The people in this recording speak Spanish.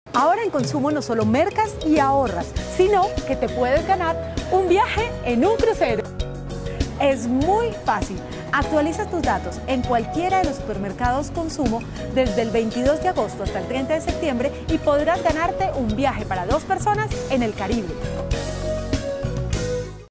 Ahora en Consumo no solo mercas y ahorras, sino que te puedes ganar un viaje en un crucero. Es muy fácil. Actualiza tus datos en cualquiera de los supermercados Consumo desde el 22 de agosto hasta el 30 de septiembre y podrás ganarte un viaje para 2 personas en el Caribe.